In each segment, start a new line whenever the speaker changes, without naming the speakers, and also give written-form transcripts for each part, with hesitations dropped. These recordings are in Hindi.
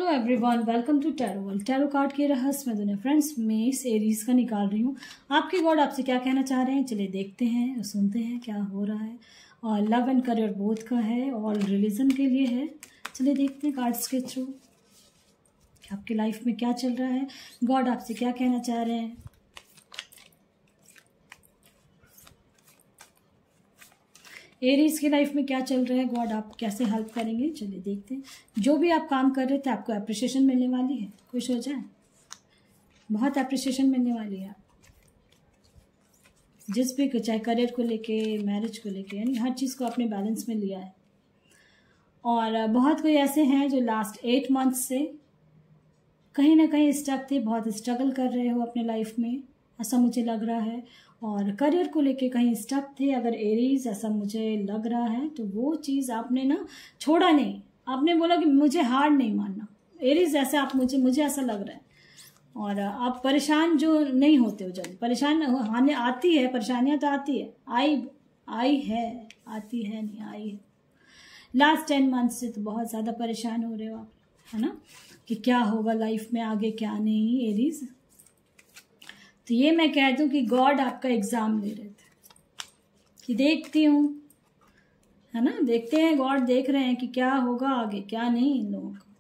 Everyone, welcome to tarot world. Tarot card के रहस्य में दुनिया फ्रेंड्स में इस एरीज का निकाल रही हूँ। आपके गॉड आपसे क्या कहना चाह रहे हैं, चलिए देखते हैं और सुनते हैं क्या हो रहा है। और लव एंड करियर बोथ का है और रिलीजन के लिए है। चलिए देखते हैं कार्ड्स के थ्रू आपकी लाइफ में क्या चल रहा है, गॉड आपसे क्या कहना चाह रहे हैं। एरीज की लाइफ में क्या चल रहा है, गॉड आप कैसे हेल्प करेंगे, चलिए देखते हैं। जो भी आप काम कर रहे थे आपको अप्रिसिएशन मिलने वाली है, खुश हो जाए, बहुत अप्रिसिएशन मिलने वाली है। जिस भी चाहे करियर को लेके, मैरिज को लेके, यानी हर चीज़ को अपने बैलेंस में लिया है। और बहुत कोई ऐसे हैं जो लास्ट 8 मंथ से कहीं ना कहीं स्टक थे, बहुत स्ट्रगल कर रहे हो अपने लाइफ में, ऐसा मुझे लग रहा है। और करियर को लेके कहीं स्टक थे अगर एरीज, ऐसा मुझे लग रहा है। तो वो चीज़ आपने ना छोड़ा नहीं, आपने बोला कि मुझे हार नहीं मानना। एरीज ऐसे आप मुझे ऐसा लग रहा है। और आप परेशान जो नहीं होते हो जल्दी, परेशान आने आती है, परेशानियां तो आती है, आई है, आती है नहीं, आई है। लास्ट 10 मंथ से तो बहुत ज़्यादा परेशान हो रहे हो आप, है ना, कि क्या होगा लाइफ में आगे क्या नहीं। एरीज तो ये मैं कह दूं कि गॉड आपका एग्जाम ले रहे थे कि देखती हूँ, है ना, देखते हैं, गॉड देख रहे हैं कि क्या होगा आगे क्या नहीं इन लोगों को।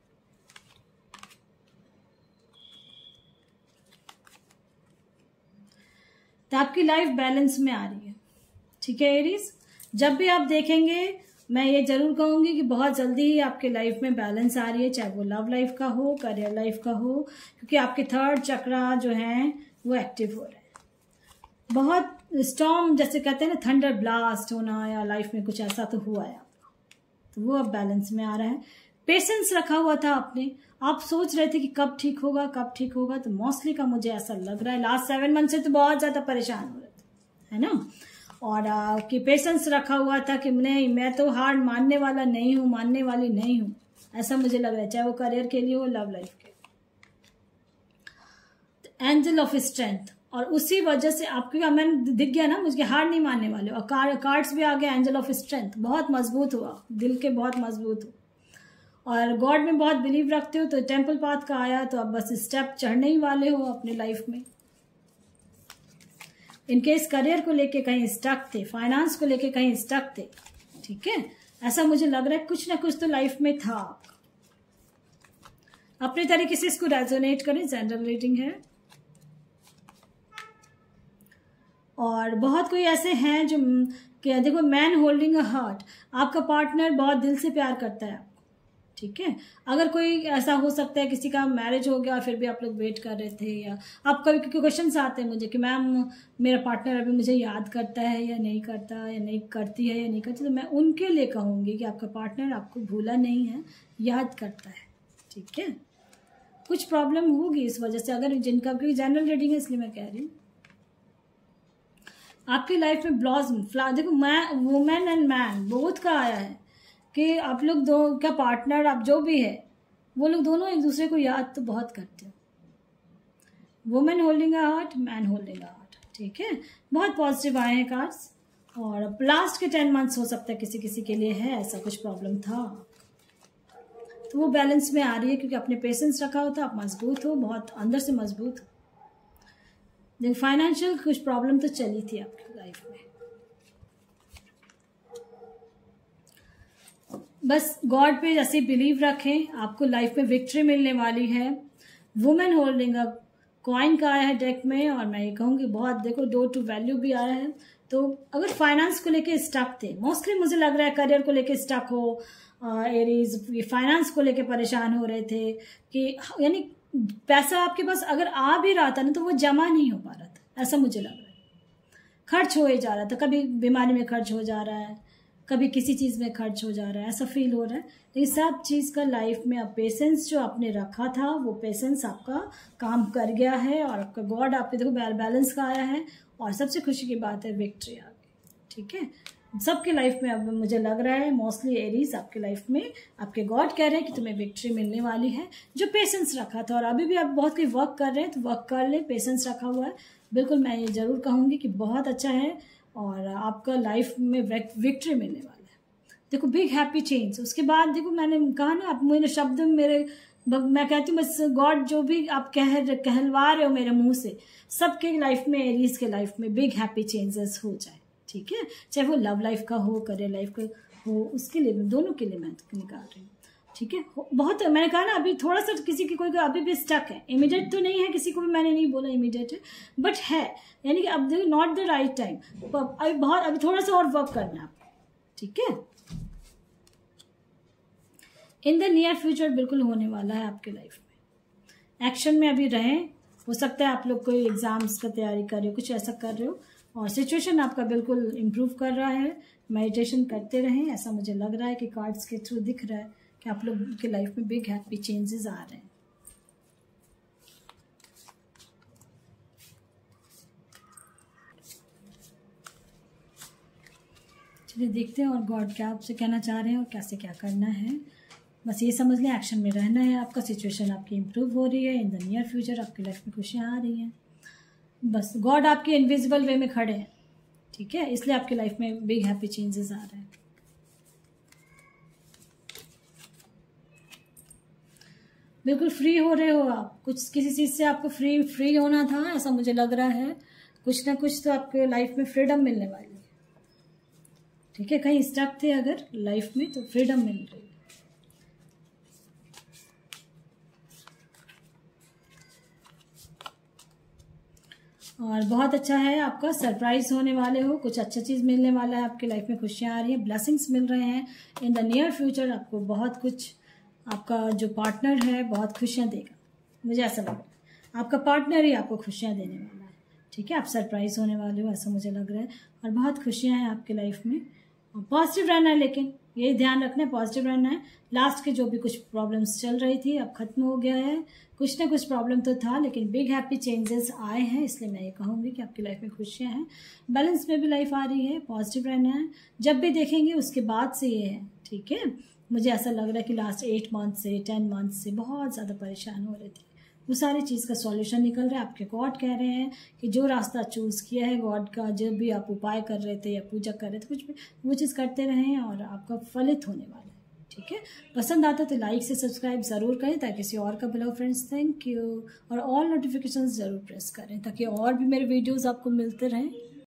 तो आपकी लाइफ बैलेंस में आ रही है, ठीक है एरीज। जब भी आप देखेंगे मैं ये जरूर कहूंगी कि बहुत जल्दी ही आपके लाइफ में बैलेंस आ रही है, चाहे वो लव लाइफ का हो, करियर लाइफ का हो, क्योंकि आपके थर्ड चक्रा जो है वो एक्टिव हो रहे हैं। बहुत स्टॉर्म जैसे कहते हैं ना, थंडर ब्लास्ट होना या लाइफ में कुछ ऐसा तो हुआ है, तो वो अब बैलेंस में आ रहा है। पेशेंस रखा हुआ था आपने, आप सोच रहे थे कि कब ठीक होगा कब ठीक होगा, तो मोस्टली का मुझे ऐसा लग रहा है लास्ट 7 मंथ से तो बहुत ज्यादा परेशान हो रहे थे, है ना। और कि पेशेंस रखा हुआ था कि नहीं, मैं तो हार मानने वाला नहीं हूं, मानने वाली नहीं हूं, ऐसा मुझे लग रहा है, चाहे वो करियर के लिए हो, लव लाइफ के। एंजल ऑफ स्ट्रेंथ, और उसी वजह से आपको मैंने दिख गया ना, मुझे हार नहीं मानने वाले। और कार्ड्स भी आ गए, एंजल ऑफ स्ट्रेंथ, बहुत मजबूत हुआ, दिल के बहुत मजबूत हो और गॉड में बहुत बिलीव रखते हो। तो टेम्पल पाथ का आया, तो अब बस स्टेप चढ़ने ही वाले हो अपने लाइफ में। इनकेस करियर को लेके कहीं स्टक थे, फाइनेंस को लेके कहीं स्टक थे, ठीक है, ऐसा मुझे लग रहा है कुछ ना कुछ तो लाइफ में था। अपने तरीके से इसको रेजोनेट करें, जनरल रीडिंग है। और बहुत कोई ऐसे हैं जो क्या, देखो, मैन होल्डिंग अ हार्ट, आपका पार्टनर बहुत दिल से प्यार करता है आपको, ठीक है। अगर कोई ऐसा हो सकता है किसी का मैरिज हो गया फिर भी आप लोग वेट कर रहे थे, या आप कभी क्वेश्चन आते हैं मुझे कि मैम मेरा पार्टनर अभी मुझे याद करता है या नहीं करता, या नहीं करती है या नहीं करती, तो मैं उनके लिए कहूँगी कि आपका पार्टनर आपको भूला नहीं है, याद करता है, ठीक है। कुछ प्रॉब्लम होगी इस वजह से, अगर जिनका, क्योंकि जनरल रीडिंग है इसलिए मैं कह रही हूँ। आपकी लाइफ में ब्लॉसम, देखो, वुमेन एंड मैन बोथ का आया है कि आप लोग दो का पार्टनर, आप जो भी है, वो लोग दोनों एक दूसरे को याद तो बहुत करते हो। Women holding a heart, man holding a heart, ठीक है। बहुत पॉजिटिव आए हैं कार्ड्स। और लास्ट के 10 मंथ्स हो सकता है किसी किसी के लिए है, ऐसा कुछ प्रॉब्लम था, तो वो बैलेंस में आ रही है क्योंकि आपने पेशेंस रखा होता, आप मजबूत हो, बहुत अंदर से मजबूत हो। देखो, फाइनेंशियल कुछ प्रॉब्लम तो चली थी आपकी लाइफ में, बस गॉड पे जैसे बिलीव रखें, आपको लाइफ में विक्ट्री मिलने वाली है। वुमेन होल्डिंग अप कॉइन का आया है डेक में, और मैं ये कहूँगी बहुत, देखो, 2 टू वैल्यू भी आया है। तो अगर फाइनेंस को लेके स्टक थे, मोस्टली मुझे लग रहा है करियर को लेके स्टक हो एरीज, ये फाइनेंस को लेके परेशान हो रहे थे कि यानी पैसा आपके पास अगर आ भी रहा था ना तो वो जमा नहीं हो पा रहा था, ऐसा मुझे लग रहा है। खर्च हो ही जा रहा था, कभी बीमारी में खर्च हो जा रहा है, कभी किसी चीज़ में खर्च हो जा रहा है, ऐसा फील हो रहा है। तो इस सब चीज़ का लाइफ में अब पेशेंस जो आपने रखा था, वो पेशेंस आपका काम कर गया है। और आपका गॉड आपके, देखो, बैलेंस का आया है। और सबसे खुशी की बात है, विक्ट्री आ गई, ठीक है। सबके लाइफ में अब मुझे लग रहा है मोस्टली एरीज आपके लाइफ में आपके गॉड कह रहे हैं कि तुम्हें विक्ट्री मिलने वाली है, जो पेशेंस रखा था। और अभी भी आप बहुत कोई वर्क कर रहे हैं तो वर्क कर ले, पेशेंस रखा हुआ है, बिल्कुल मैं ये जरूर कहूँगी कि बहुत अच्छा है और आपका लाइफ में विक्ट्री मिलने वाला है। देखो, बिग हैप्पी चेंज। उसके बाद देखो, मैंने कहा ना, आप मेरे शब्द मेरे मैं कहती हूँ बस गॉड जो भी आप कहलवा रहे हो मेरे मुंह से, सबके लाइफ में, एरीज के लाइफ में बिग हैप्पी चेंजेस हो जाए, ठीक है। चाहे वो लव लाइफ का हो, करियर लाइफ का हो, उसके लिए, दोनों के लिए मैं निकाल रही हूँ, ठीक है। बहुत मैंने कहा ना, अभी थोड़ा सा किसी की कोई अभी भी स्टक है, इमीडिएट तो नहीं है, किसी को भी मैंने नहीं बोला इमीडिएट है, बट है, यानी कि अब नॉट द राइट टाइम, अभी थोड़ा सा और वर्क करना है, ठीक है। इन द नियर फ्यूचर बिल्कुल होने वाला है आपके लाइफ में, एक्शन में अभी रहें। हो सकता है आप लोग कोई एग्जाम्स का तैयारी कर रहे हो, कुछ ऐसा कर रहे हो, और सिचुएशन आपका बिल्कुल इम्प्रूव कर रहा है, मेडिटेशन करते रहें, ऐसा मुझे लग रहा है कि कार्ड्स के थ्रू दिख रहा है कि आप लोग के लाइफ में बिग हैप्पी चेंजेस आ रहे हैं। चलिए देखते हैं और गॉड क्या आपसे कहना चाह रहे हैं और कैसे क्या करना है। बस ये समझ लें एक्शन में रहना है आपका, सिचुएशन आपकी इम्प्रूव हो रही है, इन द नियर फ्यूचर आपकी लाइफ में खुशियाँ आ रही हैं। बस गॉड आपके इनविजिबल वे में खड़े हैं, ठीक है, इसलिए आपकी लाइफ में बिग हैप्पी चेंजेस आ रहे हैं। बिल्कुल फ्री हो रहे हो आप, कुछ किसी चीज़ से आपको फ्री होना था, ऐसा मुझे लग रहा है। कुछ ना कुछ तो आपके लाइफ में फ्रीडम मिलने वाली है, ठीक है। कहीं स्टक थे अगर लाइफ में, तो फ्रीडम मिल रही है। और बहुत अच्छा है, आपका सरप्राइज होने वाले हो, कुछ अच्छा चीज़ मिलने वाला है, आपकी लाइफ में खुशियाँ आ रही हैं, ब्लेसिंग्स मिल रहे हैं। इन द नियर फ्यूचर आपको बहुत कुछ, आपका जो पार्टनर है बहुत खुशियाँ देगा, मुझे ऐसा लग रहा है। आपका पार्टनर ही आपको खुशियाँ देने वाला है, ठीक है। आप सरप्राइज होने वाले हो, ऐसा मुझे लग रहा है, और बहुत खुशियाँ हैं आपकी लाइफ में। और पॉजिटिव रहना है, लेकिन यही ध्यान रखना है, पॉजिटिव रहना है। लास्ट के जो भी कुछ प्रॉब्लम्स चल रही थी अब खत्म हो गया है, कुछ ना कुछ प्रॉब्लम तो था, लेकिन बिग हैप्पी चेंजेस आए हैं, इसलिए मैं ये कहूँगी कि आपकी लाइफ में खुशियाँ हैं, बैलेंस में भी लाइफ आ रही है, पॉजिटिव रहना है। जब भी देखेंगे उसके बाद से ये है, ठीक है। मुझे ऐसा लग रहा है कि लास्ट 8 मंथ से 10 मंथ से बहुत ज़्यादा परेशान हो रहे थे, वो सारी चीज़ का सॉल्यूशन निकल रहा है। आपके गॉड कह रहे हैं कि जो रास्ता चूज़ किया है गॉड का, जब भी आप उपाय कर रहे थे या पूजा कर रहे थे, कुछ भी वो चीज़ करते रहें और आपका फलित होने वाला है, ठीक है। पसंद आता तो लाइक से सब्सक्राइब ज़रूर करें ताकि किसी और का भला हो फ्रेंड्स। Thank you. और ऑल नोटिफिकेशंस ज़रूर प्रेस करें ताकि और भी मेरे वीडियोज़ आपको मिलते रहें।